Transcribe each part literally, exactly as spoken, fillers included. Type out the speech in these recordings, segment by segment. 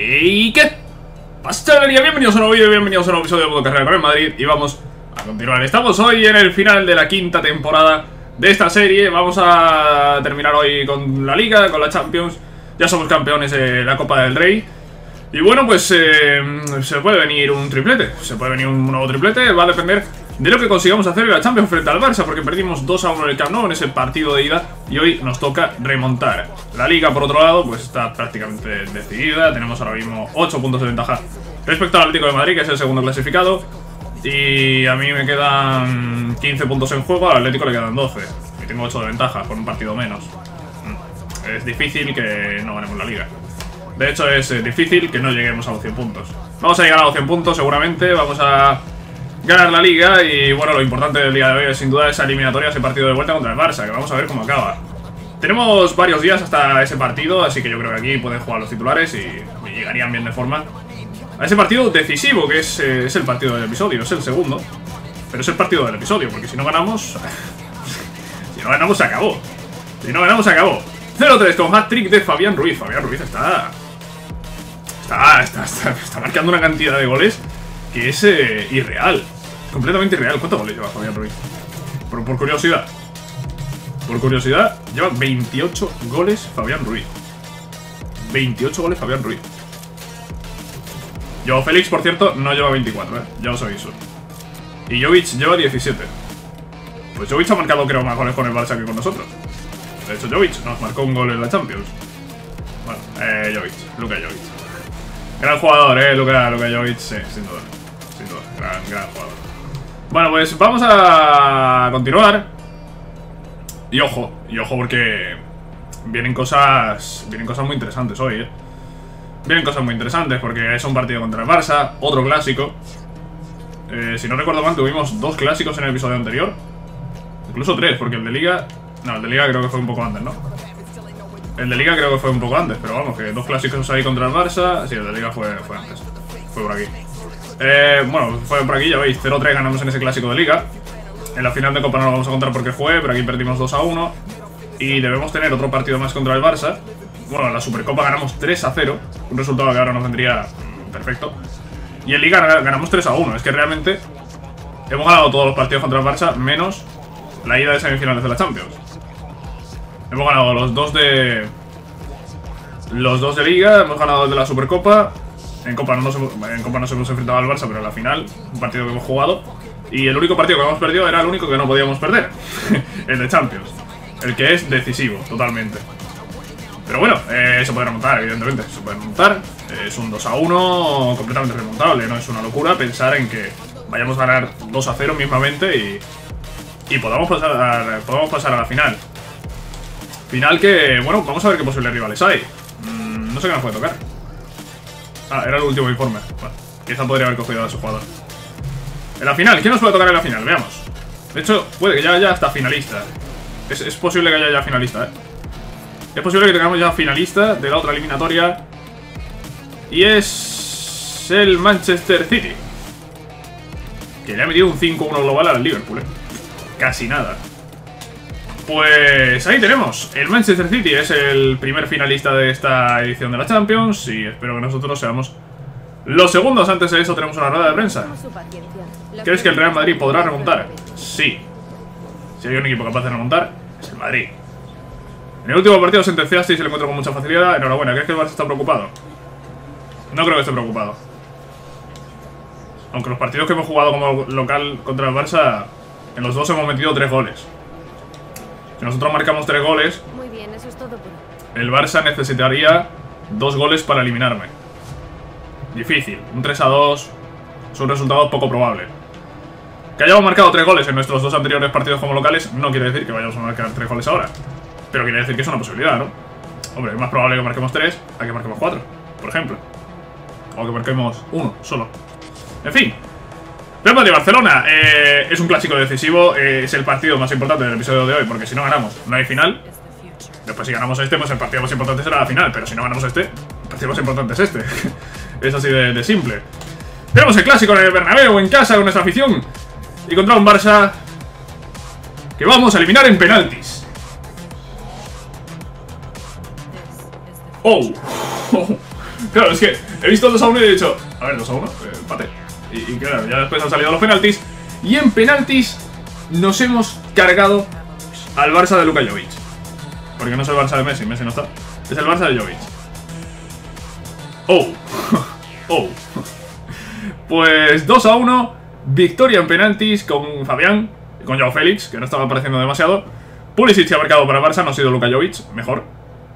¿Y qué pastelería? Bienvenidos a un nuevo vídeo, bienvenidos a un nuevo episodio de Modo Carrera con el Madrid. Y vamos a continuar. Estamos hoy en el final de la quinta temporada de esta serie. Vamos a terminar hoy con la Liga, con la Champions. Ya somos campeones de la Copa del Rey. Y bueno, pues eh, se puede venir un triplete. Se puede venir un nuevo triplete. Va a depender de lo que consigamos hacer en la Champions frente al Barça, porque perdimos dos a uno en el Camp Nou en ese partido de ida. Y hoy nos toca remontar. La Liga, por otro lado, pues está prácticamente decidida. Tenemos ahora mismo ocho puntos de ventaja respecto al Atlético de Madrid, que es el segundo clasificado. Y a mí me quedan quince puntos en juego, al Atlético le quedan doce. Y tengo ocho de ventaja, por un partido menos. Es difícil que no ganemos la Liga. De hecho, es eh, difícil que no lleguemos a los cien puntos. Vamos a llegar a los cien puntos seguramente. Vamos a ganar la Liga. Y bueno, lo importante del día de hoy es sin duda esa eliminatoria, ese partido de vuelta contra el Barça, que vamos a ver cómo acaba. Tenemos varios días hasta ese partido, así que yo creo que aquí pueden jugar los titulares y, y llegarían bien de forma a ese partido decisivo, que es, eh, es el partido del episodio, es el segundo. Pero es el partido del episodio, porque si no ganamos... si no ganamos se acabó. Si no ganamos se acabó. cero tres con hat-trick de Fabián Ruiz. Fabián Ruiz está... Está, está, está, está marcando una cantidad de goles que es eh, irreal. Completamente irreal. ¿Cuántos goles lleva Fabián Ruiz? Por, por curiosidad. Por curiosidad, lleva veintiocho goles Fabián Ruiz. veintiocho goles Fabián Ruiz. Joao Félix, por cierto, no lleva veinticuatro, ¿eh? Ya os aviso. Y Jovic lleva diecisiete. Pues Jovic ha marcado, creo, más goles con el Barça que con nosotros. De hecho, Jovic nos marcó un gol en la Champions. Bueno, eh, Jovic, Luka Jovic. Gran jugador, eh, Luka, Luka Jovic, sí, sin duda. Sin duda, gran, gran jugador. Bueno, pues vamos a continuar. Y ojo, y ojo porque vienen cosas, vienen cosas muy interesantes hoy, eh. Vienen cosas muy interesantes porque es un partido contra el Barça, otro clásico. Eh, si no recuerdo mal, tuvimos dos clásicos en el episodio anterior. Incluso tres, porque el de Liga... No, el de Liga creo que fue un poco antes, ¿no? El de Liga creo que fue un poco antes, pero vamos, que dos clásicos ahí contra el Barça. Sí, el de Liga fue, fue antes. Fue por aquí. Eh, bueno, fue por aquí, ya veis, cero tres ganamos en ese clásico de Liga. En la final de Copa no lo vamos a contar porque fue, pero aquí perdimos dos a uno. Y debemos tener otro partido más contra el Barça. Bueno, en la Supercopa ganamos tres a cero. Un resultado que ahora nos vendría perfecto. Y en Liga ganamos tres a uno. Es que realmente hemos ganado todos los partidos contra el Barça, menos la ida de semifinales de la Champions. Hemos ganado los dos de... Los dos de Liga, hemos ganado el de la Supercopa. En Copa no nos hemos, en Copa nos hemos enfrentado al Barça, pero en la final, un partido que hemos jugado. Y el único partido que hemos perdido era el único que no podíamos perder. El de Champions. El que es decisivo, totalmente. Pero bueno, eh, se puede remontar, evidentemente. Se puede remontar. Es un dos a uno completamente remontable. No es una locura pensar en que vayamos a ganar dos a cero mismamente y, y podamos pasar a, podamos pasar a la final. Final que, bueno, vamos a ver qué posibles rivales hay. Mm, no sé qué nos puede tocar. Ah, era el último informe. Bueno, quizá podría haber cogido a su jugador. En la final, ¿qué nos puede tocar en la final? Veamos. De hecho, puede que ya haya hasta finalista. Es, es posible que haya ya finalista, ¿eh? Es posible que tengamos ya finalista de la otra eliminatoria. Y es el Manchester City, que le ha metido un cinco uno global al Liverpool, ¿eh? Casi nada. Pues ahí tenemos. El Manchester City es el primer finalista de esta edición de la Champions. Y espero que nosotros seamos los segundos. Antes de eso tenemos una rueda de prensa. ¿Crees que el Real Madrid podrá remontar? Sí. Si hay un equipo capaz de remontar, es el Madrid. En el último partido sentenciasteis y se le encuentro con mucha facilidad. Enhorabuena. ¿Crees que el Barça está preocupado? No creo que esté preocupado. Aunque los partidos que hemos jugado como local contra el Barça, en los dos hemos metido tres goles. Si nosotros marcamos tres goles, muy bien, eso es todo por... el Barça necesitaría dos goles para eliminarme. Difícil. Un tres a dos es un resultado poco probable. Que hayamos marcado tres goles en nuestros dos anteriores partidos como locales no quiere decir que vayamos a marcar tres goles ahora. Pero quiere decir que es una posibilidad, ¿no? Hombre, es más probable que marquemos tres a que marquemos cuatro, por ejemplo. O que marquemos uno solo. En fin. Real Madrid-Barcelona, eh, es un clásico decisivo, eh, es el partido más importante del episodio de hoy, porque si no ganamos, no hay final. Después si ganamos este, pues el partido más importante será la final, pero si no ganamos este, el partido más importante es este. Es así de, de simple. Tenemos el clásico en el Bernabéu, en casa, con nuestra afición, y contra un Barça que vamos a eliminar en penaltis. Oh, oh. Claro, es que he visto dos a uno y he dicho, a ver, dos a uno, eh, empate. Y, y claro, ya después han salido los penaltis. Y en penaltis nos hemos cargado al Barça de Luka Jovic. Porque no es el Barça de Messi, Messi no está. Es el Barça de Jovic. Oh. Oh. Pues dos a uno. Victoria en penaltis con Fabián y con Joao Félix, que no estaba apareciendo demasiado. Pulisic se ha marcado para el Barça, no ha sido Luka Jovic, mejor.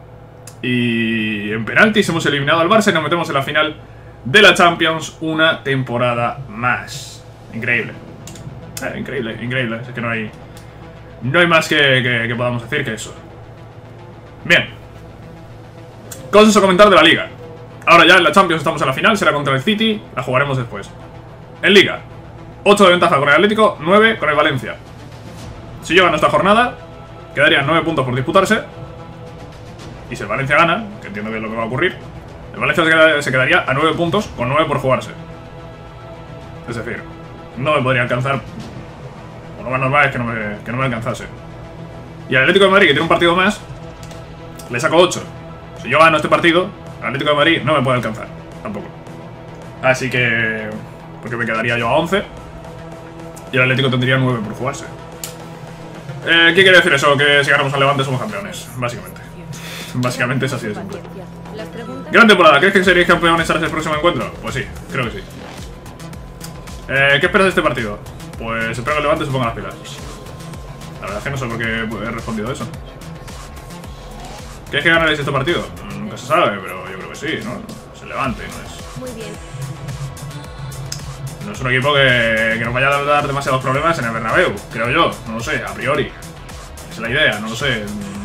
Y en penaltis hemos eliminado al Barça y nos metemos en la final de la Champions una temporada más. Increíble. Eh, increíble, increíble. Es que no hay No hay más que, que, que podamos decir que eso. Bien. Cosas a comentar de la Liga. Ahora ya en la Champions estamos en la final, será contra el City, la jugaremos después. En Liga, ocho de ventaja con el Atlético, nueve con el Valencia. Si yo gano esta jornada, quedarían nueve puntos por disputarse. Y si el Valencia gana, que entiendo que es lo que va a ocurrir, el Valencia se, queda, se quedaría a nueve puntos con nueve por jugarse. Es decir, no me podría alcanzar. O lo más normal es que no me, que no me alcanzase. Y el Atlético de Madrid, que tiene un partido más, le saco ocho. Si yo gano este partido, el Atlético de Madrid no me puede alcanzar tampoco. Así que... porque me quedaría yo a once. Y el Atlético tendría nueve por jugarse. eh, ¿Qué quiere decir eso? Que si ganamos al Levante somos campeones, básicamente. Básicamente es así de simple. Gran temporada, ¿crees que seréis campeones tras el próximo encuentro? Pues sí, creo que sí. eh, ¿Qué esperas de este partido? Pues espero que el Levante se ponga las pilas. La verdad es que no sé por qué he respondido eso. ¿Crees que ganaréis este partido? Nunca se sabe, pero yo creo que sí, ¿no? Es el Levante, no es... Muy bien. No es un equipo que, que nos vaya a dar demasiados problemas en el Bernabéu, creo yo. No lo sé, a priori. Es la idea, no lo sé.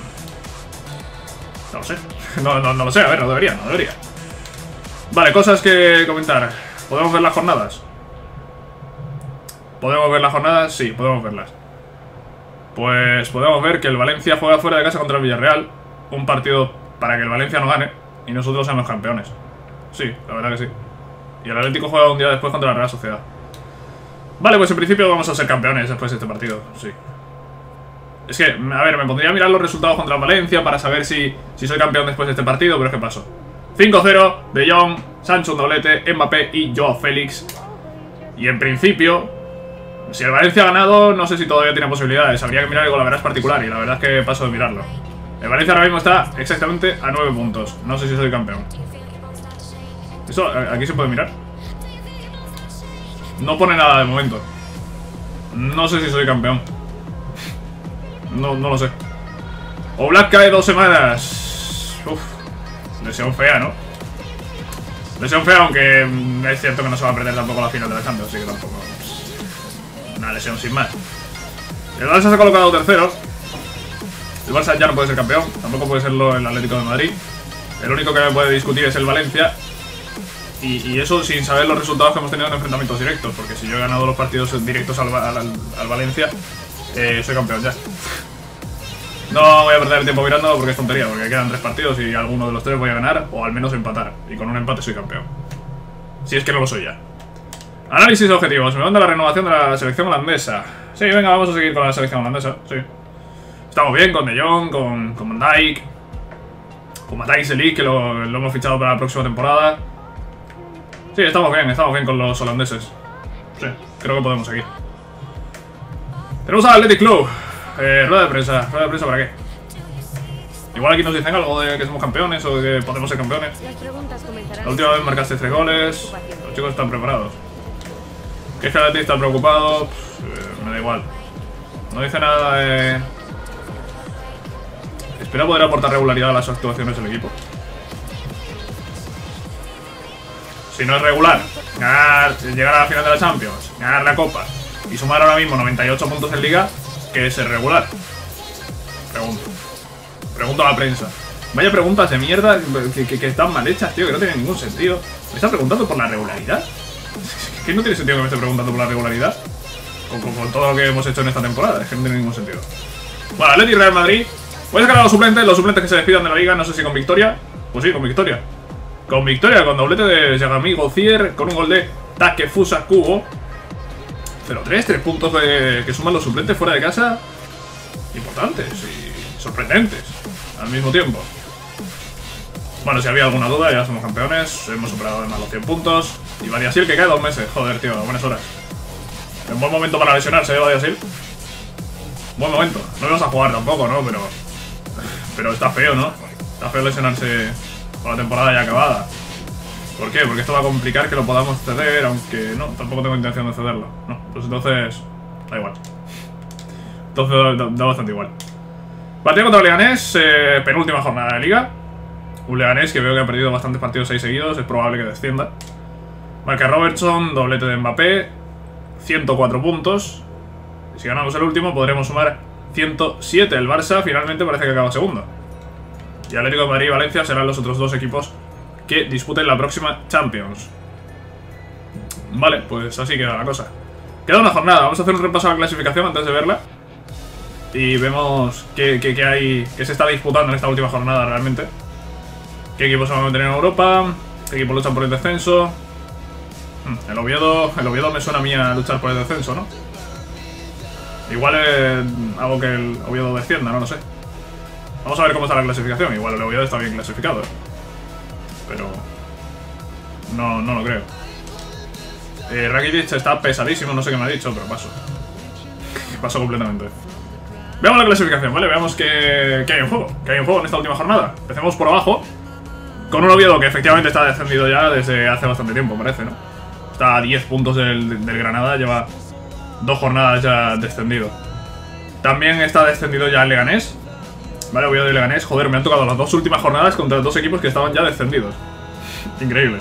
No lo sé. No, no, no lo sé, a ver, no debería, no debería. Vale, cosas que comentar. ¿Podemos ver las jornadas? ¿Podemos ver las jornadas? Sí, podemos verlas. Pues podemos ver que el Valencia juega fuera de casa contra el Villarreal. Un partido para que el Valencia no gane y nosotros seamos campeones. Sí, la verdad que sí. Y el Atlético juega un día después contra la Real Sociedad. Vale, pues en principio vamos a ser campeones después de este partido, sí. Es que, a ver, me pondría a mirar los resultados contra el Valencia para saber si, si soy campeón después de este partido, pero es que paso. cinco cero, De Jong, Sancho un doblete, Mbappé y Joao Félix. Y en principio, si el Valencia ha ganado, no sé si todavía tiene posibilidades. Habría que mirar el golaveras particular y la verdad es que paso de mirarlo. El Valencia ahora mismo está exactamente a nueve puntos. No sé si soy campeón. ¿Eso aquí se puede mirar? No pone nada de momento. No sé si soy campeón. No, no lo sé. Oblak cae dos semanas. Uf. Lesión fea, ¿no? Lesión fea, aunque es cierto que no se va a perder tampoco la final de la Champions, así que tampoco... una lesión sin más. El Barça se ha colocado tercero. El Barça ya no puede ser campeón. Tampoco puede serlo el Atlético de Madrid. El único que me puede discutir es el Valencia. Y, y eso sin saber los resultados que hemos tenido en enfrentamientos directos. Porque si yo he ganado los partidos directos al, al, al Valencia, eh, soy campeón ya. No voy a perder el tiempo mirando porque es tontería. Porque quedan tres partidos y alguno de los tres voy a ganar. O al menos empatar. Y con un empate soy campeón. Si es que no lo soy ya. Análisis de objetivos. Me manda la renovación de la selección holandesa. Sí, venga, vamos a seguir con la selección holandesa. Sí. Estamos bien con De Jong, con, con Van Dijk, con Matthijs de Ligt, que lo, lo hemos fichado para la próxima temporada. Sí, estamos bien, estamos bien con los holandeses. Sí, creo que podemos seguir. Tenemos al Athletic Club. Eh, rueda de prensa. ¿Rueda de prensa para qué? Igual aquí nos dicen algo de que somos campeones o de que podemos ser campeones. La última vez marcaste tres goles. Los chicos están preparados. ¿Qué es que el Athletic está preocupado? Pues, eh, me da igual. No dice nada de... Espera poder aportar regularidad a las actuaciones del equipo. Si no es regular, ganar, llegar a la final de la Champions, ganar la Copa y sumar ahora mismo noventa y ocho puntos en Liga, ¿qué es ser regular? Pregunto. Pregunto a la prensa. Vaya preguntas de mierda que, que, que están mal hechas, tío, que no tienen ningún sentido. ¿Me está preguntando por la regularidad? Es que no tiene sentido que me esté preguntando por la regularidad. Con, con, con todo lo que hemos hecho en esta temporada, es que no tiene ningún sentido. Bueno, Atleti Real Madrid. Voy a sacar a los suplentes, los suplentes que se despidan de la liga, no sé si con victoria. Pues sí, con victoria. Con victoria, con doblete de Jagami Gauthier, con un gol de Takefusa Kubo. cero tres, tres puntos de, que suman los suplentes fuera de casa. Importantes y sorprendentes al mismo tiempo. Bueno, si había alguna duda, ya somos campeones. Hemos superado además los cien puntos. Y Badiasil que cae dos meses. Joder, tío, buenas horas. En buen momento para lesionarse, ¿eh, Badiasil? Buen momento. No íbamos a jugar tampoco, ¿no? Pero... Pero está feo, ¿no? Está feo lesionarse con la temporada ya acabada. ¿Por qué? Porque esto va a complicar que lo podamos ceder, aunque no, tampoco tengo intención de cederlo. No, pues entonces... Da igual. Entonces da, da bastante igual. Partido contra el Leganés, eh, penúltima jornada de Liga. Un Leganés que veo que ha perdido bastantes partidos seis seguidos, es probable que descienda. Marca Robertson, doblete de Mbappé, ciento cuatro puntos. Si ganamos el último podremos sumar ciento siete. El Barça finalmente parece que acaba segundo. Y Atlético de Madrid y Valencia serán los otros dos equipos que disputen la próxima Champions. Vale, pues así queda la cosa. Queda una jornada, vamos a hacer un repaso a la clasificación antes de verla. Y vemos qué, qué, qué hay, qué se está disputando en esta última jornada realmente. ¿Qué equipos se van a meter en Europa? ¿Qué equipos luchan por el descenso? El Oviedo, el Oviedo me suena a mí a luchar por el descenso, ¿no? Igual eh, hago que el Oviedo descienda, no lo sé. Vamos a ver cómo está la clasificación. Igual el Oviedo está bien clasificado, ¿eh? Pero... No, no lo creo. Eh, Rakitic está pesadísimo, no sé qué me ha dicho, pero paso. Paso completamente. Veamos la clasificación, ¿vale? Veamos qué, qué hay en juego. ¿Qué hay en juego en esta última jornada? Empecemos por abajo. Con un Oviedo que efectivamente está descendido ya desde hace bastante tiempo, parece, ¿no? Está a diez puntos del, del Granada, lleva dos jornadas ya descendido. También está descendido ya el Leganés. Vale, Oviedo y Leganés. Joder, me han tocado las dos últimas jornadas contra dos equipos que estaban ya descendidos. Increíble.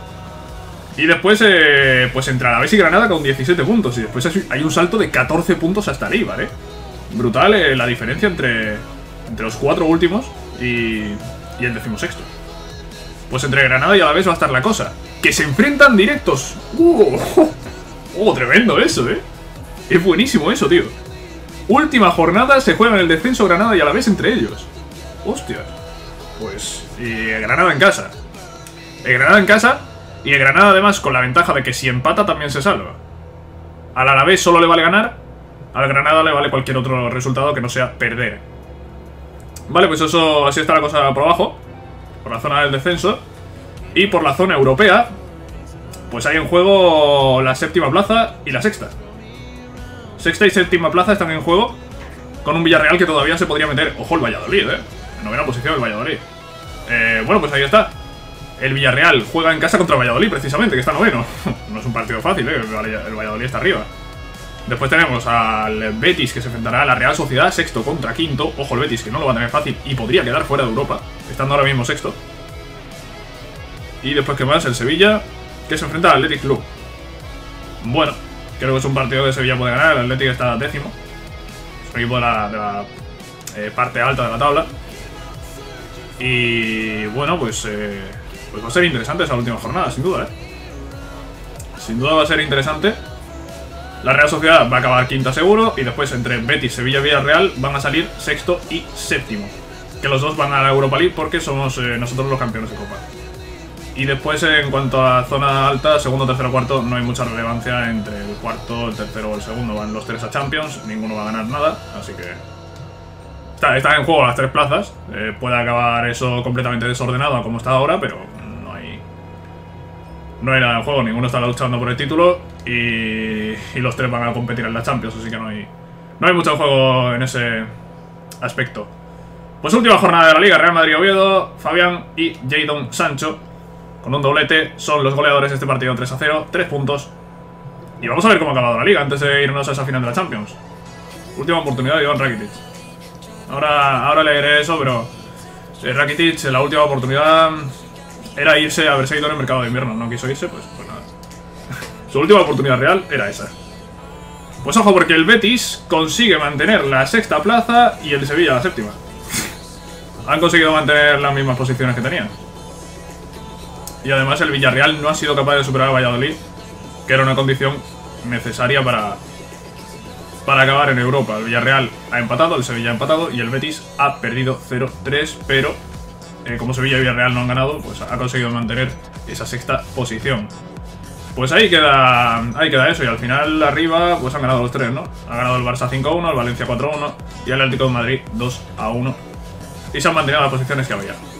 Y después, eh, pues entre Alavés y Granada con diecisiete puntos. Y después hay un salto de catorce puntos hasta ahí, ¿vale? Brutal eh, la diferencia entre, entre los cuatro últimos y, y el decimosexto. Pues entre Granada y Alavés va a estar la cosa. ¡Que se enfrentan directos! ¡Uh! ¡Oh, tremendo eso, eh! Es buenísimo eso, tío. Última jornada, se juegan el descenso Granada y Alavés entre ellos. ¡Hostia! Pues... Y Granada en casa. El Granada en casa... Y el Granada además con la ventaja de que si empata también se salva. Al Alavés solo le vale ganar. Al Granada le vale cualquier otro resultado que no sea perder. Vale, pues eso, así está la cosa por abajo. Por la zona del descenso. Y por la zona europea, pues hay en juego la séptima plaza y la sexta. Sexta y séptima plaza están en juego con un Villarreal que todavía se podría meter. Ojo el Valladolid, eh. En novena posición el Valladolid. Eh, bueno, pues ahí está. El Villarreal juega en casa contra el Valladolid, precisamente, que está noveno. No es un partido fácil, ¿eh? El Valladolid está arriba. Después tenemos al Betis, que se enfrentará a la Real Sociedad, sexto contra quinto. Ojo el Betis, que no lo va a tener fácil y podría quedar fuera de Europa, estando ahora mismo sexto. Y después, ¿qué más? El Sevilla, que se enfrenta al Athletic Club. Bueno, creo que es un partido que Sevilla puede ganar. El Athletic está décimo. Es un equipo de la, de la eh, parte alta de la tabla. Y bueno, pues... Eh, Pues va a ser interesante esa última jornada, sin duda, ¿eh? Sin duda va a ser interesante. La Real Sociedad va a acabar quinta seguro. Y después entre Betis, Sevilla y Villarreal van a salir sexto y séptimo. Que los dos van a la Europa League porque somos eh, nosotros los campeones de Copa. Y después eh, en cuanto a zona alta, segundo, tercero, cuarto, no hay mucha relevancia entre el cuarto, el tercero o el segundo. Van los tres a Champions, ninguno va a ganar nada, así que... Está, están en juego las tres plazas. Eh, puede acabar eso completamente desordenado como está ahora, pero... No hay nada en juego, ninguno está luchando por el título y, y los tres van a competir en la Champions, así que no hay no hay mucho juego en ese aspecto. Pues última jornada de la Liga, Real Madrid-Oviedo, Fabián y Jadon Sancho con un doblete, son los goleadores de este partido, tres a cero, tres puntos. Y vamos a ver cómo ha acabado la Liga antes de irnos a esa final de la Champions. Última oportunidad de Iván Rakitic. Ahora, ahora leeré eso, pero eh, Rakitic, la última oportunidad... Era irse a haberse ido en el mercado de invierno. No quiso irse, pues, pues nada. Su última oportunidad real era esa. Pues ojo, porque el Betis consigue mantener la sexta plaza y el de Sevilla la séptima. Han conseguido mantener las mismas posiciones que tenían. Y además el Villarreal no ha sido capaz de superar a Valladolid, que era una condición necesaria para, para acabar en Europa. El Villarreal ha empatado, el Sevilla ha empatado y el Betis ha perdido cero tres, pero... Eh, como Sevilla y Villarreal no han ganado, pues ha conseguido mantener esa sexta posición. Pues ahí queda ahí queda eso, y al final arriba pues han ganado los tres, ¿no? Ha ganado el Barça cinco a uno, el Valencia cuatro a uno y el Atlético de Madrid dos a uno. Y se han mantenido las posiciones que había.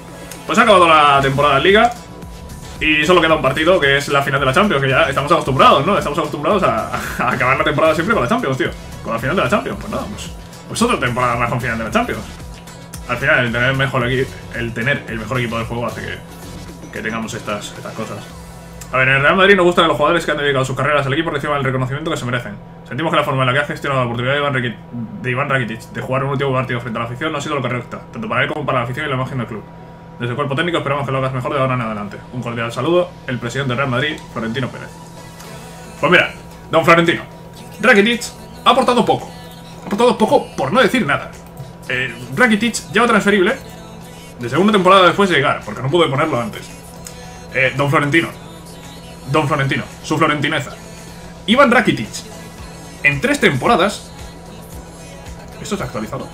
Pues ha acabado la temporada en Liga. Y solo queda un partido, que es la final de la Champions, que ya estamos acostumbrados, ¿no? Estamos acostumbrados a, a acabar la temporada siempre con la Champions, tío. Con la final de la Champions, pues nada, pues, pues otra temporada más con final de la Champions. Al final, el tener el mejor, el tener el mejor equipo del juego hace que, que tengamos estas, estas cosas. A ver, en el Real Madrid nos gusta que los jugadores que han dedicado sus carreras al equipo reciban el reconocimiento que se merecen. Sentimos que la forma en la que ha gestionado la oportunidad de Iván, Rakitic, de Iván Rakitic de jugar un último partido frente a la afición no ha sido lo correcta, tanto para él como para la afición y la imagen del club. Desde el cuerpo técnico esperamos que lo hagas mejor de ahora en adelante. Un cordial saludo, el presidente del Real Madrid, Florentino Pérez. Pues mira, don Florentino, Rakitic ha aportado poco. Ha aportado poco por no decir nada. Eh, Rakitic lleva transferible de segunda temporada después de llegar, porque no pude ponerlo antes. Eh, don Florentino. Don Florentino, su florentineza. Iván Rakitic, en tres temporadas. Esto está actualizado.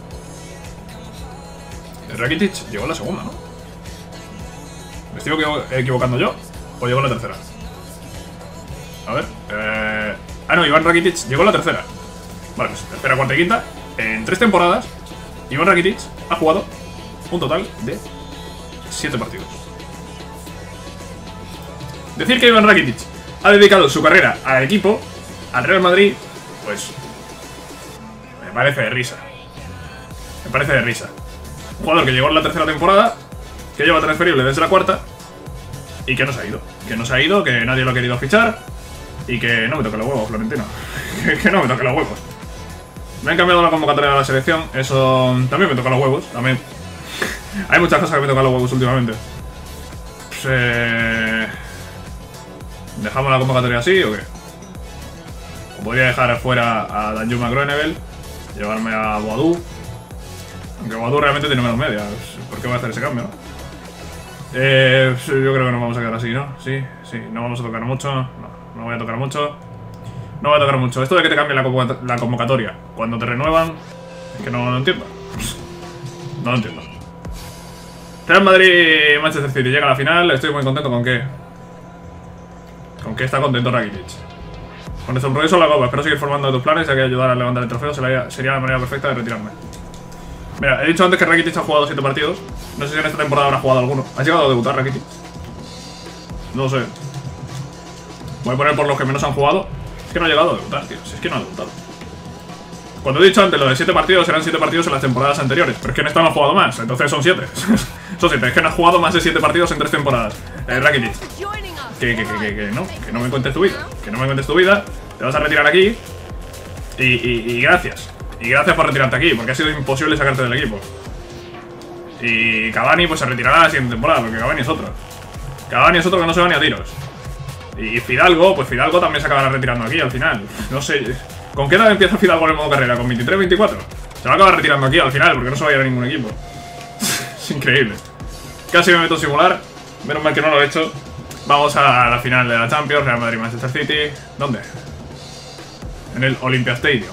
Rakitic llegó en la segunda, ¿no? ¿Me estoy equivocando yo? ¿O llegó en la tercera? A ver. Eh... Ah, no, Iván Rakitic llegó en la tercera. Vale, pues tercera, cuarta y quinta. En tres temporadas, Iván Rakitic ha jugado un total de siete partidos. Decir que Iván Rakitic ha dedicado su carrera al equipo, al Real Madrid, pues me parece de risa. Me parece de risa. Un jugador que llegó en la tercera temporada, que lleva transferible desde la cuarta y que no se ha ido. Que no se ha ido, que nadie lo ha querido fichar y que no me toque los huevos, Florentino. Que no me toque los huevos. Me han cambiado la convocatoria de la selección, eso también me toca los huevos. También hay muchas cosas que me tocan los huevos últimamente. Pues, eh... ¿Dejamos la convocatoria así o qué? O podría dejar fuera a Danjuma Groenewald, llevarme a Boadou. Aunque Boadou realmente tiene menos media. ¿Por qué voy a hacer ese cambio, no? Eh, yo creo que nos vamos a quedar así, ¿no? Sí, sí, no vamos a tocar mucho. No, no voy a tocar mucho. No voy a tocar mucho. Esto de que te cambien la, la convocatoria cuando te renuevan, es que no lo entiendo. No lo entiendo. Real Madrid Manchester City llega a la final. Estoy muy contento con que Con que está contento Rakitic. Con nuestro progreso en la copa, espero seguir formando tus planes, ya que ayudar a levantar el trofeo sería la manera perfecta de retirarme. Mira, he dicho antes que Rakitic ha jugado siete partidos. No sé si en esta temporada habrá jugado alguno. ¿Ha llegado a debutar Rakitic? No lo sé. Voy a poner por los que menos han jugado. Es que no ha llegado a debutar, tío. Si es que no ha debutado. Cuando he dicho antes lo de siete partidos, eran siete partidos en las temporadas anteriores. Pero es que en esta no ha jugado más, entonces son siete. Son siete, es que no ha jugado más de siete partidos en tres temporadas. Eh, Rakitic. Que, que, que, que, que no, que no me cuentes tu vida. Que no me cuentes tu vida. Te vas a retirar aquí. Y, y, y gracias. Y gracias por retirarte aquí, porque ha sido imposible sacarte del equipo. Y Cavani pues se retirará la siguiente temporada, porque Cavani es otro. Cavani es otro que no se va ni a tiros. Y Fidalgo, pues Fidalgo también se acabará retirando aquí al final. No sé. ¿Con qué edad empieza Fidalgo en el modo carrera? ¿Con veintitrés, veinticuatro? Se va a acabar retirando aquí al final, porque no se va a ir a ningún equipo. Es increíble. Casi me meto a simular. Menos mal que no lo he hecho. Vamos a la final de la Champions, Real Madrid Manchester City. ¿Dónde? En el Olympia Stadium.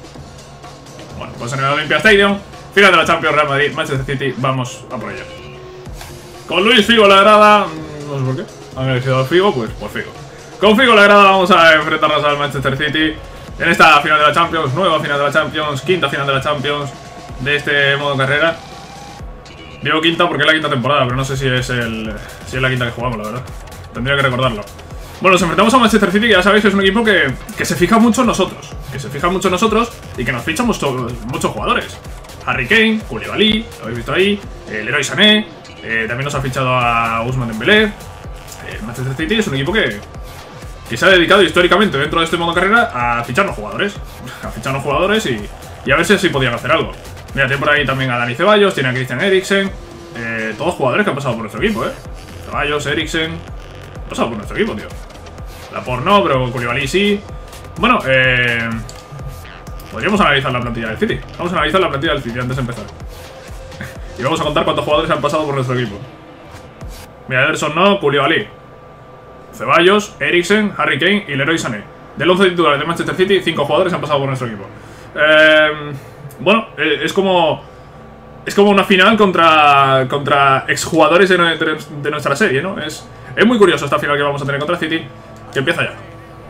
Bueno, pues en el Olympia Stadium, final de la Champions, Real Madrid Manchester City. Vamos a por ello. Con Luis Figo la grada. No sé por qué. Han elegido Figo, pues por Figo. Con Figo la grada vamos a enfrentarnos al Manchester City en esta final de la Champions, nueva final de la Champions, quinta final de la Champions de este modo carrera. Digo quinta porque es la quinta temporada, pero no sé si es el si es la quinta que jugamos, la verdad. Tendría que recordarlo. Bueno, nos enfrentamos a Manchester City, que ya sabéis que es un equipo que, que se fija mucho en nosotros. Que se fija mucho en nosotros y que nos ficha mucho, muchos jugadores. Harry Kane, Koulibaly, lo habéis visto ahí, eh, Leroy Sané, eh, también nos ha fichado a Ousmane Dembélé. Eh, Manchester City es un equipo que, que se ha dedicado históricamente dentro de este modo carrera a ficharnos jugadores. A ficharnos jugadores y, y a ver si así podían hacer algo. Mira, tiene por ahí también a Dani Ceballos, tiene a Christian Eriksen. Eh, todos jugadores que han pasado por nuestro equipo, eh. Ceballos, Eriksen. Han pasado por nuestro equipo, tío. Laporte no, pero Koulibaly sí. Bueno, eh... podríamos analizar la plantilla del City. Vamos a analizar la plantilla del City antes de empezar. Y vamos a contar cuántos jugadores han pasado por nuestro equipo. Mira, Ederson no, Koulibaly, Ceballos, Eriksen, Harry Kane y Leroy Sané. Del once titulares de Manchester City, cinco jugadores han pasado por nuestro equipo. Eh... Bueno, es como... Es como una final contra contra exjugadores de, de, de nuestra serie, ¿no? Es, es muy curioso esta final que vamos a tener contra City, que empieza ya.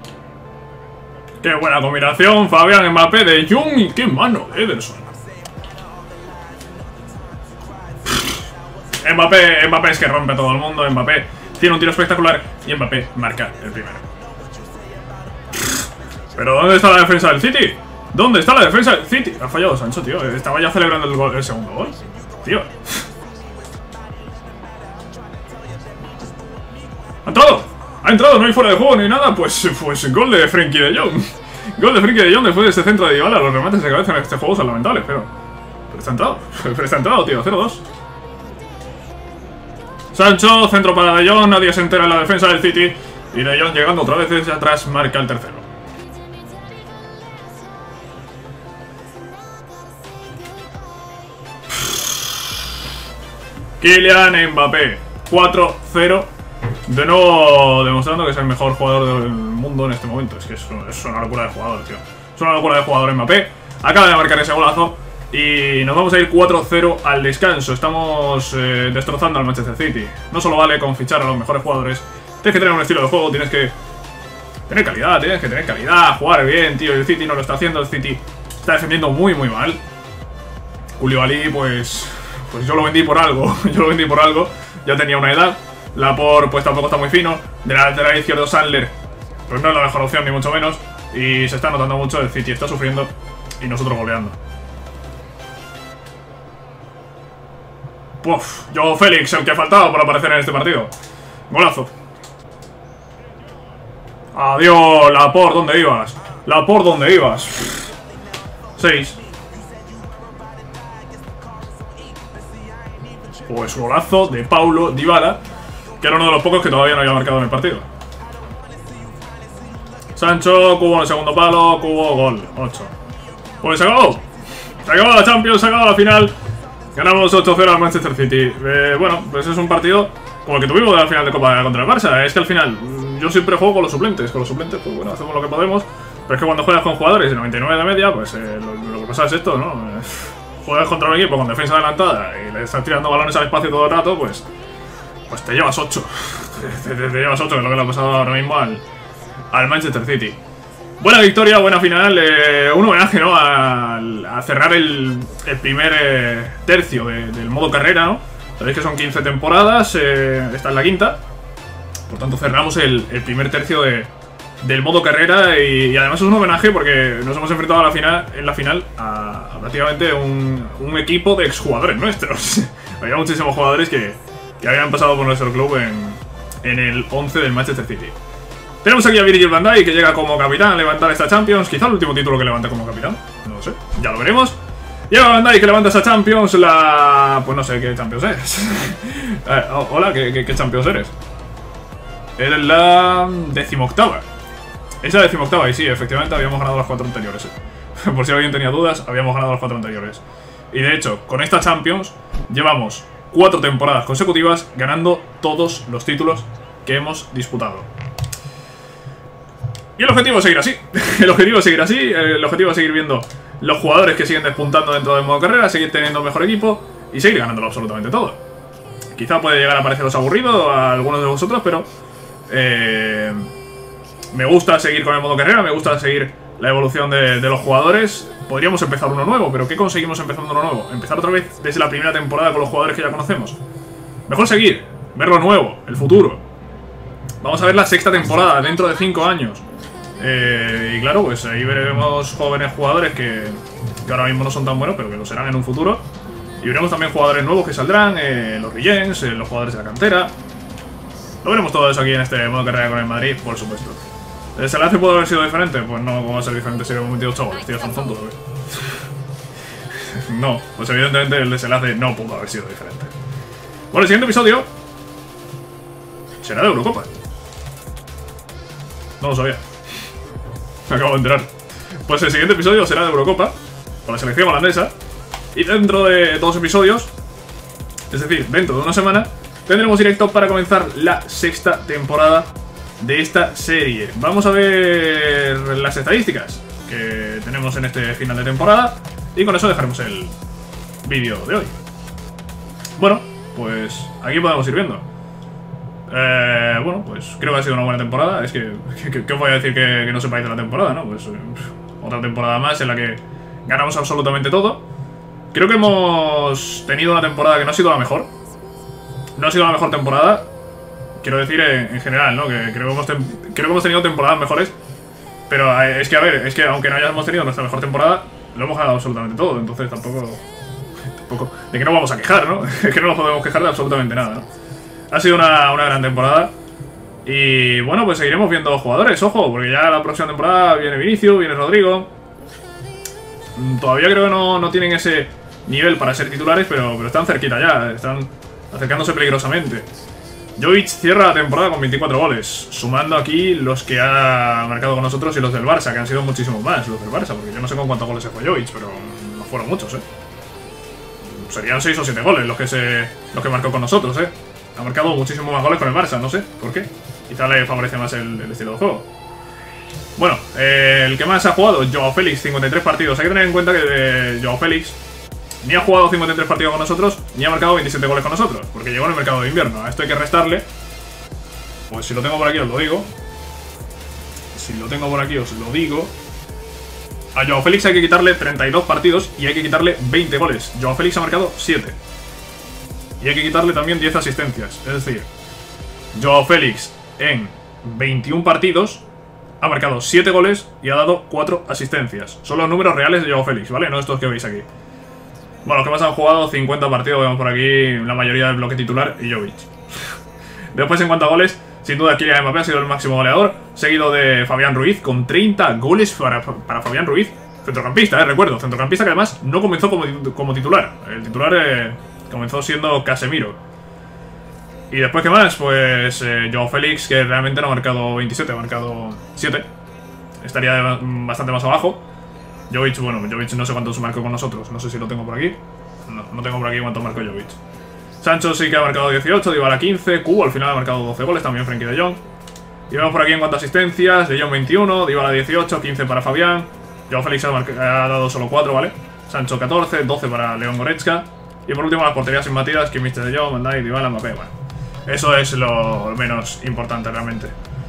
Qué buena combinación, Fabián, Mbappé, De Jong y qué mano, Ederson. Mbappé, Mbappé es que rompe a todo el mundo. Mbappé tiene un tiro espectacular y Mbappé marca el primero. Pero ¿dónde está la defensa del City? ¿Dónde está la defensa del City? Ha fallado Sancho, tío. Estaba ya celebrando el, gol, el segundo gol. Tío. ¡Ha entrado! ¡Ha entrado! No hay fuera de juego ni nada. Pues, pues gol de Frenkie de Jong. Gol de Frenkie de Jong después de ese centro de Dybala. Los remates de cabeza en este juego son lamentables, pero... Pero está entrado. Pero está entrado, tío. cero dos. Sancho, centro para De Jong. Nadie se entera en la defensa del City. Y De Jong llegando otra vez desde atrás marca el tercero. Kylian Mbappé, cuatro cero. De nuevo demostrando que es el mejor jugador del mundo en este momento. Es que es, es una locura de jugador, tío. Es una locura de jugador Mbappé. Acaba de marcar ese golazo. Y nos vamos a ir cuatro cero al descanso. Estamos eh, destrozando al Manchester City. No solo vale con fichar a los mejores jugadores. Tienes que tener un estilo de juego, tienes que tener calidad, tienes que tener calidad, jugar bien, tío. El City no lo está haciendo, el City está defendiendo muy, muy mal. Koulibaly, pues... Pues yo lo vendí por algo, yo lo vendí por algo. Ya tenía una edad. Laporte, pues tampoco está muy fino. De la lateral izquierdo, Sandler, pues no es la mejor opción, ni mucho menos. Y se está notando mucho, el City está sufriendo y nosotros goleando. Puf, Joao Félix, el que ha faltado para aparecer en este partido. Golazo. Adiós, Laporte, ¿dónde ibas? Laporte, ¿dónde ibas? seis. Pues golazo de Paulo Dybala, que era uno de los pocos que todavía no había marcado en el partido. Sancho, Cubo en el segundo palo, Cubo, gol, ocho. Pues se acabó. Se acabó la Champions, se acabó la final. Ganamos ocho cero al Manchester City. Eh, bueno, pues es un partido como el que tuvimos de la final de Copa contra el Barça. Es que al final, yo siempre juego con los suplentes. Con los suplentes, pues bueno, hacemos lo que podemos. Pero es que cuando juegas con jugadores de noventa y nueve de media, pues eh, lo, lo que pasa es esto, ¿no? Eh, juegas contra un equipo con defensa adelantada y le estás tirando balones al espacio todo el rato, pues pues te llevas ocho. te, te, te llevas ocho, que es lo que le ha pasado ahora mismo al, al Manchester City. Buena victoria, buena final. Eh, un homenaje, ¿no? A, a cerrar el, el primer eh, tercio de, del modo carrera, ¿no? Sabéis que son quince temporadas, eh, esta es la quinta. Por tanto, cerramos el, el primer tercio de, del modo carrera y, y además es un homenaje porque nos hemos enfrentado a la final, en la final a, a prácticamente un, un equipo de exjugadores nuestros. Había muchísimos jugadores que, que habían pasado por nuestro club en, en el once del Manchester City. Tenemos aquí a Virgil van Dijk, que llega como capitán a levantar esta Champions. Quizá el último título que levanta como capitán, no lo sé, ya lo veremos. Llega Van Dijk que levanta esta Champions, la... Pues no sé qué Champions es. eh, oh, hola, ¿qué, qué, ¿qué Champions eres? Eres la decimoctava. Es la decimoctava y sí, efectivamente habíamos ganado las cuatro anteriores. eh. Por si alguien tenía dudas, habíamos ganado las cuatro anteriores. Y de hecho, con esta Champions llevamos cuatro temporadas consecutivas ganando todos los títulos que hemos disputado. Y el objetivo es seguir así. El objetivo es seguir así. El objetivo es seguir viendo los jugadores que siguen despuntando dentro del modo carrera, seguir teniendo mejor equipo y seguir ganándolo absolutamente todo. Quizá puede llegar a pareceros aburrido a algunos de vosotros, pero eh, me gusta seguir con el modo carrera, me gusta seguir la evolución de, de los jugadores. Podríamos empezar uno nuevo, pero ¿qué conseguimos empezando uno nuevo? Empezar otra vez desde la primera temporada con los jugadores que ya conocemos. Mejor seguir, ver lo nuevo, el futuro. Vamos a ver la sexta temporada dentro de cinco años. Eh, y claro, pues ahí veremos jóvenes jugadores que, que ahora mismo no son tan buenos, pero que lo serán en un futuro. Y veremos también jugadores nuevos que saldrán, eh, los Rillens, eh, los jugadores de la cantera. Lo veremos todo eso aquí en este modo carrera con el Madrid, por supuesto. ¿El desenlace puede haber sido diferente? Pues no, ¿cómo va a ser diferente si hemos metido ocho goles, tío? Son tontos, ¿ves? No, pues evidentemente el desenlace no pudo haber sido diferente. Bueno, el siguiente episodio será de Eurocopa. No lo sabía. Me acabo de enterar. Pues el siguiente episodio será de Eurocopa con la selección holandesa. Y dentro de dos episodios, es decir, dentro de una semana, tendremos directo para comenzar la sexta temporada de esta serie. Vamos a ver las estadísticas que tenemos en este final de temporada y con eso dejaremos el vídeo de hoy. Bueno, pues aquí podemos ir viendo. Eh, bueno, pues creo que ha sido una buena temporada. Es que, ¿qué, qué os voy a decir que, que no sepáis de la temporada, no? Pues eh, otra temporada más en la que ganamos absolutamente todo. Creo que hemos tenido una temporada que no ha sido la mejor. No ha sido la mejor temporada. Quiero decir en, en general, ¿no? Que creo que, hemos creo que hemos tenido temporadas mejores. Pero es que, a ver, es que aunque no hayamos tenido nuestra mejor temporada, lo hemos ganado absolutamente todo. Entonces tampoco... tampoco de que no vamos a quejar, ¿no? Es que no nos podemos quejar de absolutamente nada, ¿no? Ha sido una, una gran temporada. Y bueno, pues seguiremos viendo jugadores, ojo, porque ya la próxima temporada viene Vinicius, viene Rodrigo. Todavía creo que no, no tienen ese nivel para ser titulares, pero, pero están cerquita ya, están acercándose peligrosamente. Jovic cierra la temporada con veinticuatro goles, sumando aquí los que ha marcado con nosotros y los del Barça, que han sido muchísimos más los del Barça, porque yo no sé con cuántos goles se fue Jovic, pero no fueron muchos, ¿eh? Serían seis o siete goles los que, se, los que marcó con nosotros, ¿eh? Ha marcado muchísimos más goles con el Barça, no sé por qué. Quizá le favorece más el, el estilo de juego. Bueno, eh, el que más ha jugado, Joao Félix, cincuenta y tres partidos. Hay que tener en cuenta que eh, Joao Félix ni ha jugado cincuenta y tres partidos con nosotros, ni ha marcado veintisiete goles con nosotros, porque llegó en el mercado de invierno. A esto hay que restarle. Pues si lo tengo por aquí os lo digo. Si lo tengo por aquí os lo digo. A Joao Félix hay que quitarle treinta y dos partidos y hay que quitarle veinte goles. Joao Félix ha marcado siete. Y hay que quitarle también diez asistencias. Es decir, Joao Félix en veintiún partidos ha marcado siete goles y ha dado cuatro asistencias. Son los números reales de Joao Félix, ¿vale? No estos que veis aquí. Bueno, los que más han jugado, cincuenta partidos, vemos por aquí, la mayoría del bloque titular y Jovic. Después, en cuanto a goles, sin duda Kylian Mbappé ha sido el máximo goleador, seguido de Fabián Ruiz, con treinta goles para, para Fabián Ruiz. Centrocampista, eh, recuerdo, centrocampista que además no comenzó como, como titular. El titular eh, comenzó siendo Casemiro. Y después, ¿qué más? Pues eh, Joao Félix, que realmente no ha marcado veintisiete, ha marcado siete. Estaría bastante más abajo. Jovic, bueno, Jovic no sé cuántos marcó con nosotros. No sé si lo tengo por aquí. No, no tengo por aquí cuánto marcó Jovic. Sancho sí que ha marcado dieciocho, Dybala quince, Cubo al final ha marcado doce goles, también Frenkie de Jong. Y vemos por aquí en cuanto a asistencias, De Jong veintiuno, Dybala dieciocho, quince para Fabián. Joao Félix ha, ha dado solo cuatro, ¿vale? Sancho catorce, doce para León Goretzka. Y por último las porterías imbatidas, Kimmich, De Jong, Van Dijk, Dybala, Mbappé, bueno. Eso es lo menos importante realmente.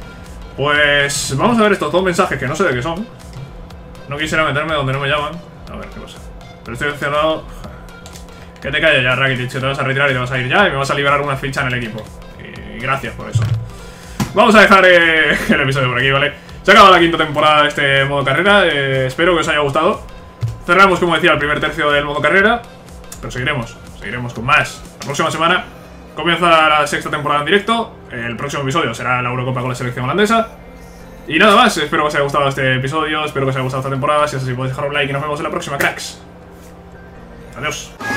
Pues vamos a ver estos dos mensajes que no sé de qué son. No quisiera meterme donde no me llaman. A ver qué pasa. Pero estoy mencionado. Que te calles ya, Rakitic, que te vas a retirar y te vas a ir ya y me vas a liberar una ficha en el equipo. Y gracias por eso. Vamos a dejar eh, el episodio por aquí, ¿vale? Se ha acabado la quinta temporada de este modo carrera. eh, Espero que os haya gustado. Cerramos, como decía, el primer tercio del modo carrera. Pero seguiremos, seguiremos con más. La próxima semana comienza la sexta temporada en directo. El próximo episodio será la Eurocopa con la selección holandesa. Y nada más, espero que os haya gustado este episodio. Espero que os haya gustado esta temporada. Si es así, podéis dejar un like y nos vemos en la próxima, cracks. Adiós.